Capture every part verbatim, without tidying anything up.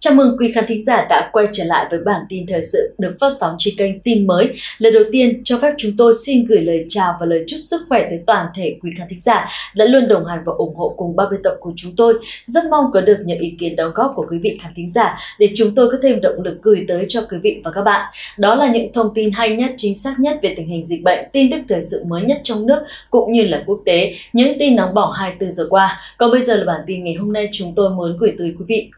Chào mừng quý khán thính giả đã quay trở lại với bản tin thời sự được phát sóng trên kênh Tin Mới. Lần đầu tiên, cho phép chúng tôi xin gửi lời chào và lời chúc sức khỏe tới toàn thể quý khán thính giả đã luôn đồng hành và ủng hộ cùng ban biên tập của chúng tôi. Rất mong có được những ý kiến đóng góp của quý vị khán thính giả để chúng tôi có thêm động lực gửi tới cho quý vị và các bạn. Đó là những thông tin hay nhất, chính xác nhất về tình hình dịch bệnh, tin tức thời sự mới nhất trong nước cũng như là quốc tế, những tin nóng bỏng hai mươi tư giờ qua. Còn bây giờ là bản tin ngày hôm nay chúng tôi muốn gửi tới quý vị.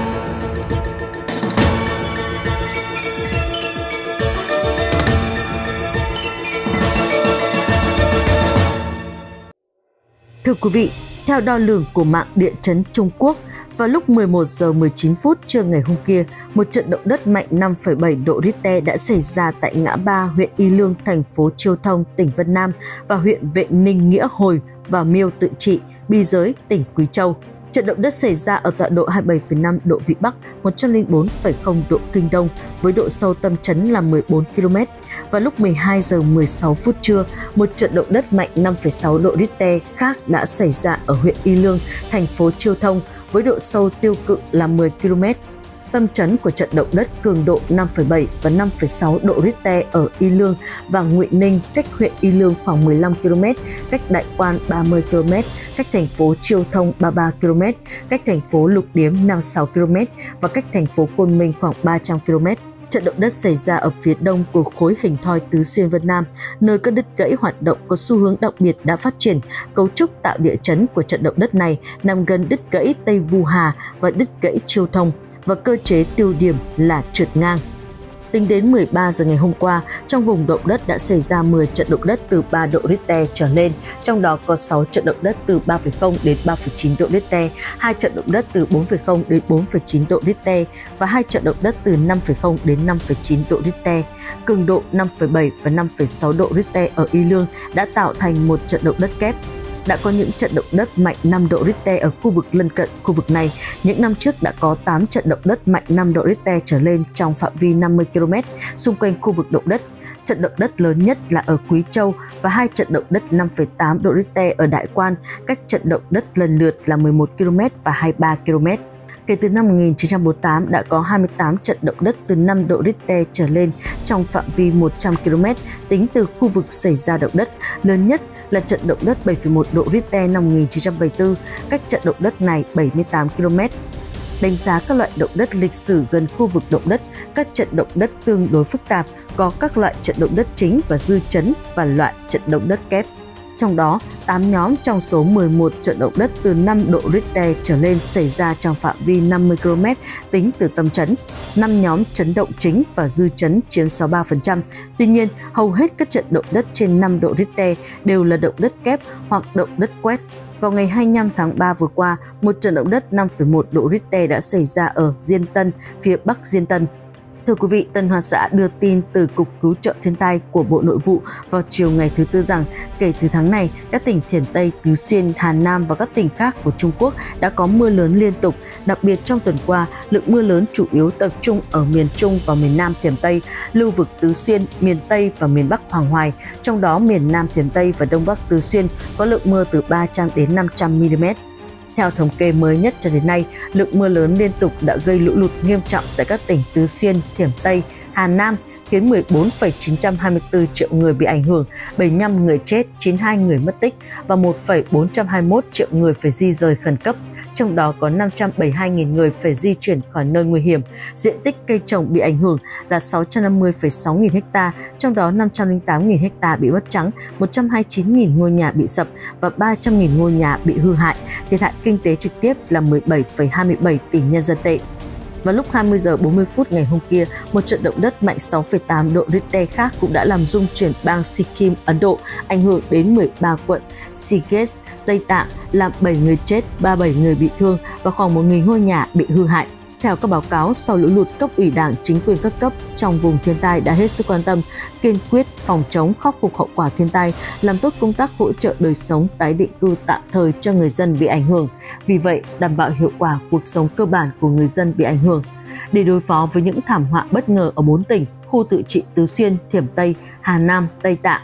Thưa quý vị, theo đo lường của mạng địa chấn Trung Quốc, vào lúc mười một giờ mười chín phút trưa ngày hôm kia, một trận động đất mạnh năm phẩy bảy độ Richter đã xảy ra tại ngã ba huyện Y Lương, thành phố Chiêu Thông, tỉnh Vân Nam và huyện Vệ Ninh Nghĩa Hồi và Miêu Tự Trị, biên giới tỉnh Quý Châu. Trận động đất xảy ra ở tọa độ hai mươi bảy phẩy năm độ Vĩ Bắc, một trăm lẻ bốn phẩy không độ Kinh Đông, với độ sâu tâm chấn là mười bốn ki lô mét. Vào lúc mười hai giờ mười sáu phút trưa, một trận động đất mạnh năm phẩy sáu độ Richter khác đã xảy ra ở huyện Y Lương, thành phố Chiêu Thông, với độ sâu tiêu cự là mười ki lô mét. Tâm chấn của trận động đất cường độ năm phẩy bảy và năm phẩy sáu độ Richter ở Y Lương và Ngụy Ninh, cách huyện Y Lương khoảng mười lăm ki lô mét, cách Đại Quan ba mươi ki lô mét, cách thành phố Chiêu Thông ba mươi ba ki lô mét, cách thành phố Lục Điếm năm mươi sáu ki lô mét và cách thành phố Côn Minh khoảng ba trăm ki lô mét. Trận động đất xảy ra ở phía đông của khối hình thoi Tứ Xuyên Vân Nam, nơi các đứt gãy hoạt động có xu hướng đặc biệt đã phát triển. Cấu trúc tạo địa chấn của trận động đất này nằm gần đứt gãy Tây Vu Hà và đứt gãy Chiêu Thông, và cơ chế tiêu điểm là trượt ngang. Tính đến mười ba giờ ngày hôm qua, trong vùng động đất đã xảy ra mười trận động đất từ ba độ Richter trở lên, trong đó có sáu trận động đất từ ba phẩy không đến ba phẩy chín độ Richter, hai trận động đất từ bốn phẩy không đến bốn phẩy chín độ Richter và hai trận động đất từ năm phẩy không đến năm phẩy chín độ Richter. Cường độ năm phẩy bảy và năm phẩy sáu độ Richter ở Y Lương đã tạo thành một trận động đất kép. Đã có những trận động đất mạnh năm độ Richter ở khu vực lân cận khu vực này. Những năm trước đã có tám trận động đất mạnh năm độ Richter trở lên trong phạm vi năm mươi ki lô mét xung quanh khu vực động đất. Trận động đất lớn nhất là ở Quý Châu và hai trận động đất năm phẩy tám độ Richter ở Đại Quan, cách trận động đất lần lượt là mười một ki lô mét và hai mươi ba ki lô mét. Kể từ năm một nghìn chín trăm bốn mươi tám đã có hai mươi tám trận động đất từ năm độ Richter trở lên trong phạm vi một trăm ki lô mét tính từ khu vực xảy ra động đất. Lớn nhất là trận động đất bảy phẩy một độ Richter năm một nghìn chín trăm bảy mươi tư, cách trận động đất này bảy mươi tám ki lô mét. Đánh giá các loại động đất lịch sử gần khu vực động đất, các trận động đất tương đối phức tạp, có các loại trận động đất chính và dư chấn và loại trận động đất kép. Trong đó, tám nhóm trong số mười một trận động đất từ năm độ Richter trở lên xảy ra trong phạm vi năm mươi ki lô mét tính từ tâm chấn. năm nhóm chấn động chính và dư chấn chiếm sáu mươi ba phần trăm. Tuy nhiên, hầu hết các trận động đất trên năm độ Richter đều là động đất kép hoặc động đất quét. Vào ngày hai mươi lăm tháng ba vừa qua, một trận động đất năm phẩy một độ Richter đã xảy ra ở Diên Tân, phía bắc Diên Tân. Thưa quý vị, Tân Hoa Xã đưa tin từ Cục Cứu trợ Thiên tai của Bộ Nội vụ vào chiều ngày thứ Tư rằng kể từ tháng này, các tỉnh Thiểm Tây, Tứ Xuyên, Hà Nam và các tỉnh khác của Trung Quốc đã có mưa lớn liên tục. Đặc biệt trong tuần qua, lượng mưa lớn chủ yếu tập trung ở miền Trung và miền Nam Thiểm Tây, lưu vực Tứ Xuyên, miền Tây và miền Bắc Hoàng Hoài. Trong đó, miền Nam Thiểm Tây và Đông Bắc Tứ Xuyên có lượng mưa từ ba trăm đến năm trăm mi li mét. Theo thống kê mới nhất cho đến nay, lượng mưa lớn liên tục đã gây lũ lụt nghiêm trọng tại các tỉnh Tứ Xuyên, Thiểm Tây, Hà Nam, khiến mười bốn phẩy chín trăm hai mươi tư triệu người bị ảnh hưởng, bảy mươi lăm người chết, chín mươi hai người mất tích và một phẩy bốn trăm hai mươi mốt triệu người phải di rời khẩn cấp. Trong đó có năm trăm bảy mươi hai nghìn người phải di chuyển khỏi nơi nguy hiểm. Diện tích cây trồng bị ảnh hưởng là sáu trăm năm mươi phẩy sáu nghìn ha, trong đó năm trăm lẻ tám nghìn ha bị mất trắng, một trăm hai mươi chín nghìn ngôi nhà bị sập và ba trăm nghìn ngôi nhà bị hư hại. Thiệt hại kinh tế trực tiếp là mười bảy phẩy hai mươi bảy tỷ nhân dân tệ. Vào lúc hai mươi giờ bốn mươi phút ngày hôm kia, một trận động đất mạnh sáu phẩy tám độ Richter khác cũng đã làm rung chuyển bang Sikkim, Ấn Độ, ảnh hưởng đến mười ba quận Rishikesh, Tây Tạng, làm bảy người chết, ba mươi bảy người bị thương và khoảng một nghìn ngôi nhà bị hư hại. Theo các báo cáo, sau lũ lụt, cấp ủy Đảng, chính quyền các cấp trong vùng thiên tai đã hết sức quan tâm, kiên quyết phòng chống, khắc phục hậu quả thiên tai, làm tốt công tác hỗ trợ đời sống, tái định cư tạm thời cho người dân bị ảnh hưởng. Vì vậy, đảm bảo hiệu quả cuộc sống cơ bản của người dân bị ảnh hưởng. Để đối phó với những thảm họa bất ngờ ở bốn tỉnh, khu tự trị Tứ Xuyên, Thiểm Tây, Hà Nam, Tây Tạng,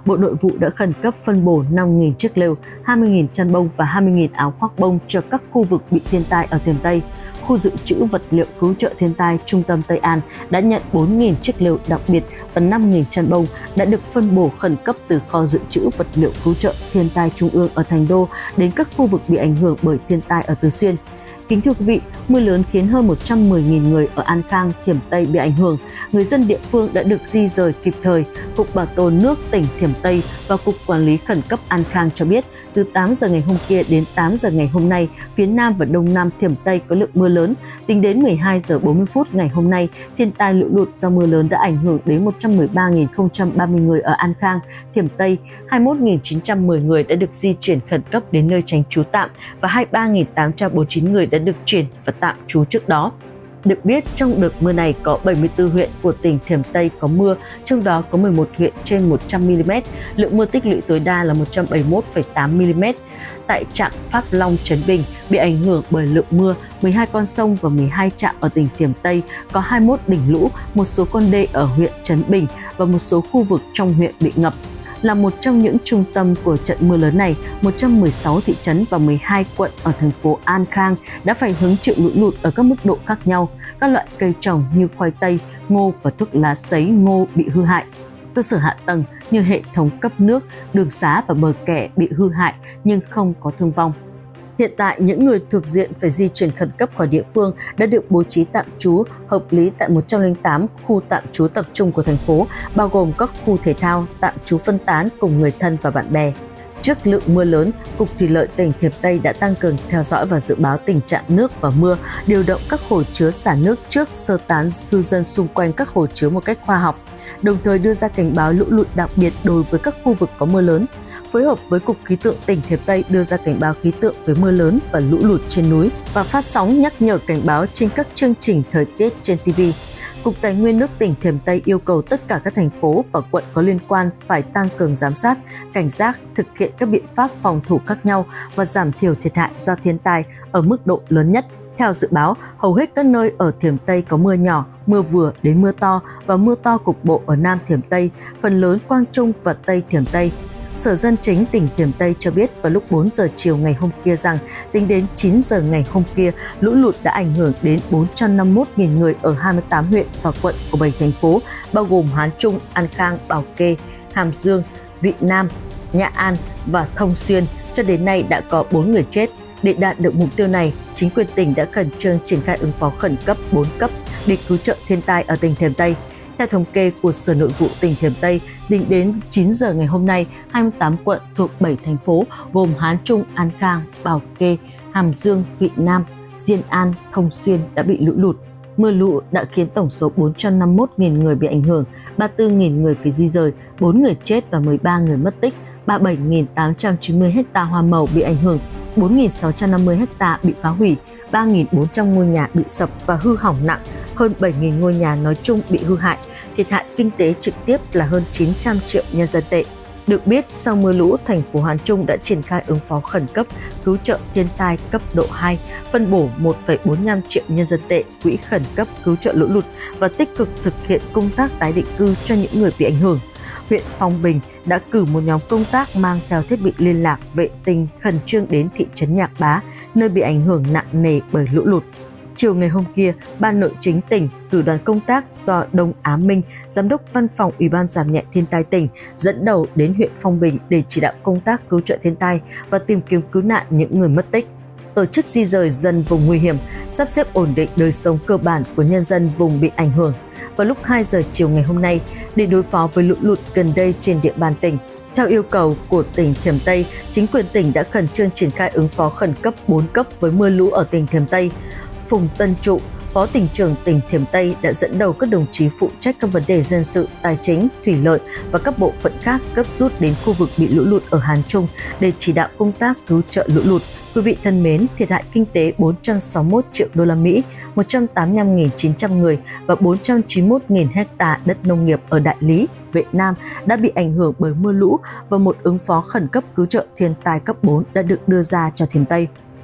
Bộ Nội vụ đã khẩn cấp phân bổ năm nghìn chiếc lều, hai mươi nghìn chăn bông và hai mươi nghìn áo khoác bông cho các khu vực bị thiên tai ở Thiểm Tây. Khu dự trữ vật liệu cứu trợ thiên tai Trung tâm Tây An đã nhận bốn nghìn chiếc lều đặc biệt và năm nghìn chăn bông đã được phân bổ khẩn cấp từ kho dự trữ vật liệu cứu trợ thiên tai Trung ương ở Thành Đô đến các khu vực bị ảnh hưởng bởi thiên tai ở Tứ Xuyên. Kính thưa quý vị, mưa lớn khiến hơn một trăm mười nghìn người ở An Khang, Thiểm Tây bị ảnh hưởng. Người dân địa phương đã được di rời kịp thời. Cục Bảo tồn nước tỉnh Thiểm Tây và Cục Quản lý Khẩn cấp An Khang cho biết, từ tám giờ ngày hôm kia đến tám giờ ngày hôm nay, phía Nam và Đông Nam Thiểm Tây có lượng mưa lớn. Tính đến mười hai giờ bốn mươi phút ngày hôm nay, thiên tai lũ lụt do mưa lớn đã ảnh hưởng đến một trăm mười ba nghìn không trăm ba mươi người ở An Khang, Thiểm Tây, hai mươi mốt nghìn chín trăm mười người đã được di chuyển khẩn cấp đến nơi tránh trú tạm và hai mươi ba nghìn tám trăm bốn mươi chín người đã được chuyển và tạm trú trước đó. Được biết, trong đợt mưa này có bảy mươi tư huyện của tỉnh Thiểm Tây có mưa, trong đó có mười một huyện trên một trăm mi li mét, lượng mưa tích lũy tối đa là một trăm bảy mươi mốt phẩy tám mi li mét. Tại trạm Pháp Long, Trấn Bình bị ảnh hưởng bởi lượng mưa, mười hai con sông và mười hai trạm ở tỉnh Thiểm Tây có hai mươi mốt đỉnh lũ, một số con đê ở huyện Trấn Bình và một số khu vực trong huyện bị ngập. Là một trong những trung tâm của trận mưa lớn này, một trăm mười sáu thị trấn và mười hai quận ở thành phố An Khang đã phải hứng chịu lũ lụt ở các mức độ khác nhau. Các loại cây trồng như khoai tây, ngô và thuốc lá sấy ngô bị hư hại. Cơ sở hạ tầng như hệ thống cấp nước, đường xá và bờ kè bị hư hại nhưng không có thương vong. Hiện tại, những người thuộc diện phải di chuyển khẩn cấp khỏi địa phương đã được bố trí tạm trú hợp lý tại một trăm lẻ tám khu tạm trú tập trung của thành phố, bao gồm các khu thể thao, tạm trú phân tán cùng người thân và bạn bè. Trước lượng mưa lớn, Cục Thủy lợi tỉnh Thiểm Tây đã tăng cường theo dõi và dự báo tình trạng nước và mưa, điều động các hồ chứa xả nước trước, sơ tán cư dân xung quanh các hồ chứa một cách khoa học, đồng thời đưa ra cảnh báo lũ lụt đặc biệt đối với các khu vực có mưa lớn. Phối hợp với Cục Khí tượng tỉnh Thiểm Tây đưa ra cảnh báo khí tượng về mưa lớn và lũ lụt trên núi và phát sóng nhắc nhở cảnh báo trên các chương trình thời tiết trên ti vi. Cục Tài nguyên nước tỉnh Thiểm Tây yêu cầu tất cả các thành phố và quận có liên quan phải tăng cường giám sát, cảnh giác, thực hiện các biện pháp phòng thủ khác nhau và giảm thiểu thiệt hại do thiên tai ở mức độ lớn nhất. Theo dự báo, hầu hết các nơi ở Thiểm Tây có mưa nhỏ, mưa vừa đến mưa to và mưa to cục bộ ở Nam Thiểm Tây, phần lớn Quang Trung và Tây Thiểm Tây. Sở Dân chính tỉnh Thiểm Tây cho biết vào lúc bốn giờ chiều ngày hôm kia rằng, tính đến chín giờ ngày hôm kia, lũ lụt đã ảnh hưởng đến bốn trăm năm mươi mốt nghìn người ở hai mươi tám huyện và quận của bảy thành phố, bao gồm Hán Trung, An Khang, Bảo Kê, Hàm Dương, Vị Nam, Nhã An và Thông Xuyên. Cho đến nay đã có bốn người chết. Để đạt được mục tiêu này, chính quyền tỉnh đã khẩn trương triển khai ứng phó khẩn cấp bốn cấp để cứu trợ thiên tai ở tỉnh Thiểm Tây. Theo thống kê của Sở Nội vụ tỉnh Thiểm Tây, tính đến chín giờ ngày hôm nay, hai mươi tám quận thuộc bảy thành phố gồm Hán Trung, An Khang, Bảo Kê, Hàm Dương, Vị Nam, Diên An, Thông Xuyên đã bị lũ lụt. Mưa lũ đã khiến tổng số bốn trăm năm mươi mốt nghìn người bị ảnh hưởng, ba mươi tư nghìn người phải di rời, bốn người chết và mười ba người mất tích, ba mươi bảy nghìn tám trăm chín mươi ha hoa màu bị ảnh hưởng, bốn nghìn sáu trăm năm mươi ha bị phá hủy, ba nghìn bốn trăm ngôi nhà bị sập và hư hỏng nặng, hơn bảy nghìn ngôi nhà nói chung bị hư hại. Thiệt hại kinh tế trực tiếp là hơn chín trăm triệu nhân dân tệ. Được biết, sau mưa lũ, thành phố Hán Trung đã triển khai ứng phó khẩn cấp cứu trợ thiên tai cấp độ hai, phân bổ một phẩy bốn mươi lăm triệu nhân dân tệ quỹ khẩn cấp cứu trợ lũ lụt và tích cực thực hiện công tác tái định cư cho những người bị ảnh hưởng. Huyện Phong Bình đã cử một nhóm công tác mang theo thiết bị liên lạc, vệ tinh khẩn trương đến thị trấn Nhạc Bá, nơi bị ảnh hưởng nặng nề bởi lũ lụt. Chiều ngày hôm kia, Ban Nội chính tỉnh cử đoàn công tác do Đông Á Minh, Giám đốc Văn phòng Ủy ban giảm nhẹ thiên tai tỉnh, dẫn đầu đến huyện Phong Bình để chỉ đạo công tác cứu trợ thiên tai và tìm kiếm cứu nạn những người mất tích, tổ chức di rời dân vùng nguy hiểm, sắp xếp ổn định đời sống cơ bản của nhân dân vùng bị ảnh hưởng. Vào lúc hai giờ chiều ngày hôm nay, để đối phó với lũ lụt gần đây trên địa bàn tỉnh, theo yêu cầu của tỉnh Thiểm Tây, chính quyền tỉnh đã khẩn trương triển khai ứng phó khẩn cấp bốn cấp với mưa lũ ở tỉnh Thiểm Tây. Phùng Tân Trụ, Phó tỉnh trưởng tỉnh Thiểm Tây đã dẫn đầu các đồng chí phụ trách các vấn đề dân sự, tài chính, thủy lợi và các bộ phận khác gấp rút đến khu vực bị lũ lụt ở Hán Trung để chỉ đạo công tác cứu trợ lũ lụt. Quý vị thân mến, thiệt hại kinh tế bốn trăm sáu mươi mốt triệu đô la Mỹ, một trăm tám mươi lăm nghìn chín trăm người và bốn trăm chín mươi mốt nghìn ha đất nông nghiệp ở Đại Lý, Vệ Nam đã bị ảnh hưởng bởi mưa lũ và một ứng phó khẩn cấp cứu trợ thiên tai cấp bốn đã được đưa ra cho Thiểm Tây.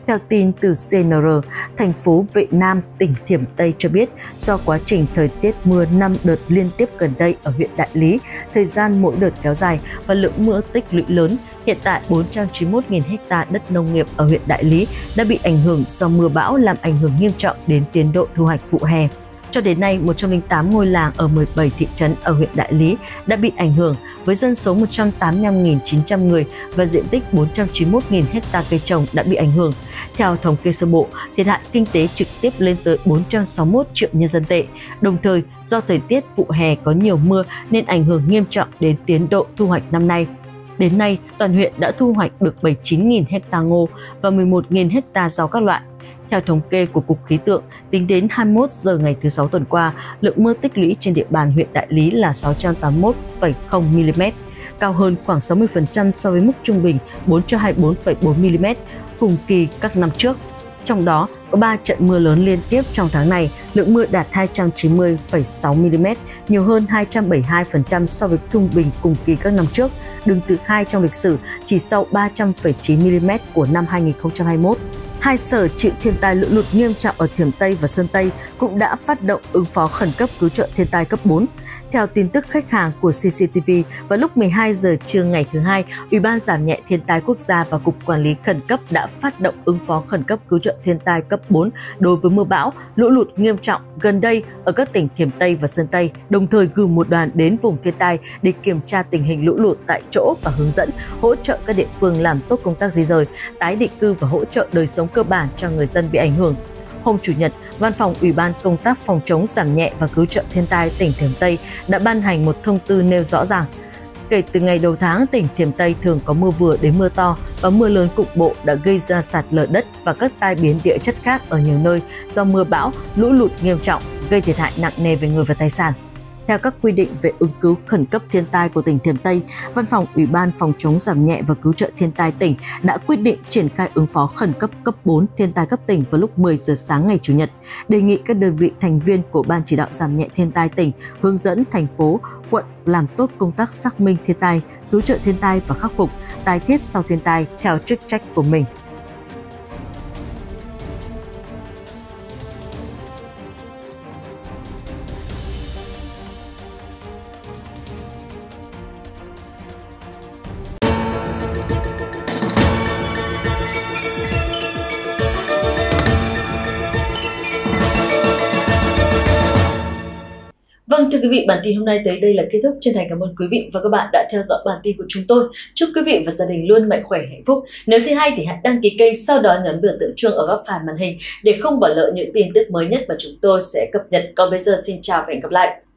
Theo tin từ xê en rờ, thành phố Vệ Nam, tỉnh Thiểm Tây cho biết do quá trình thời tiết mưa năm đợt liên tiếp gần đây ở huyện Đại Lý, thời gian mỗi đợt kéo dài và lượng mưa tích lũy lớn, hiện tại bốn trăm chín mươi mốt nghìn ha đất nông nghiệp ở huyện Đại Lý đã bị ảnh hưởng do mưa bão làm ảnh hưởng nghiêm trọng đến tiến độ thu hoạch vụ hè. Cho đến nay, một trăm lẻ tám ngôi làng ở mười bảy thị trấn ở huyện Đại Lý đã bị ảnh hưởng với dân số một trăm tám mươi lăm nghìn chín trăm người và diện tích bốn trăm chín mươi mốt nghìn ha cây trồng đã bị ảnh hưởng. Theo thống kê sơ bộ, thiệt hại kinh tế trực tiếp lên tới bốn trăm sáu mươi mốt triệu nhân dân tệ. Đồng thời, do thời tiết vụ hè có nhiều mưa nên ảnh hưởng nghiêm trọng đến tiến độ thu hoạch năm nay. Đến nay, toàn huyện đã thu hoạch được bảy mươi chín nghìn ha ngô và mười một nghìn ha rau các loại. Theo thống kê của Cục Khí tượng, tính đến hai mươi mốt giờ ngày thứ Sáu tuần qua, lượng mưa tích lũy trên địa bàn huyện Đại Lý là sáu trăm tám mươi mốt phẩy không mi-li-mét, cao hơn khoảng sáu mươi phần trăm so với mức trung bình bốn trăm hai mươi tư phẩy bốn mi-li-mét cùng kỳ các năm trước. Trong đó, có ba trận mưa lớn liên tiếp trong tháng này, lượng mưa đạt hai trăm chín mươi phẩy sáu mi-li-mét, nhiều hơn hai trăm bảy mươi hai phần trăm so với trung bình cùng kỳ các năm trước, đứng thứ hai trong lịch sử, chỉ sau ba trăm phẩy chín mi-li-mét của năm hai nghìn không trăm hai mươi mốt. Hai sở chịu thiên tai lũ lụt nghiêm trọng ở Thiểm Tây và Sơn Tây cũng đã phát động ứng phó khẩn cấp cứu trợ thiên tai cấp bốn. Theo tin tức khách hàng của xê xê tê vê, vào lúc mười hai giờ trưa ngày thứ Hai, Ủy ban Giảm nhẹ thiên tai quốc gia và Cục Quản lý khẩn cấp đã phát động ứng phó khẩn cấp cứu trợ thiên tai cấp bốn đối với mưa bão, lũ lụt nghiêm trọng gần đây ở các tỉnh Thiểm Tây và Sơn Tây, đồng thời cử một đoàn đến vùng thiên tai để kiểm tra tình hình lũ lụt tại chỗ và hướng dẫn, hỗ trợ các địa phương làm tốt công tác di rời, tái định cư và hỗ trợ đời sống cơ bản cho người dân bị ảnh hưởng. Hôm Chủ nhật, Văn phòng Ủy ban Công tác phòng chống giảm nhẹ và cứu trợ thiên tai tỉnh Thiểm Tây đã ban hành một thông tư nêu rõ rằng kể từ ngày đầu tháng, tỉnh Thiểm Tây thường có mưa vừa đến mưa to và mưa lớn cục bộ đã gây ra sạt lở đất và các tai biến địa chất khác ở nhiều nơi do mưa bão, lũ lụt nghiêm trọng, gây thiệt hại nặng nề về người và tài sản. Theo các quy định về ứng cứu khẩn cấp thiên tai của tỉnh Thiểm Tây, Văn phòng Ủy ban Phòng chống giảm nhẹ và cứu trợ thiên tai tỉnh đã quyết định triển khai ứng phó khẩn cấp cấp bốn thiên tai cấp tỉnh vào lúc mười giờ sáng ngày Chủ nhật, đề nghị các đơn vị thành viên của Ban chỉ đạo giảm nhẹ thiên tai tỉnh hướng dẫn thành phố, quận làm tốt công tác xác minh thiên tai, cứu trợ thiên tai và khắc phục, tái thiết sau thiên tai theo chức trách của mình. Vâng, thưa quý vị, bản tin hôm nay tới đây là kết thúc. Chân thành cảm ơn quý vị và các bạn đã theo dõi bản tin của chúng tôi. Chúc quý vị và gia đình luôn mạnh khỏe, hạnh phúc. Nếu thấy hay thì hãy đăng ký kênh, sau đó nhấn biểu tượng chuông ở góc phải màn hình để không bỏ lỡ những tin tức mới nhất mà chúng tôi sẽ cập nhật. Còn bây giờ xin chào và hẹn gặp lại.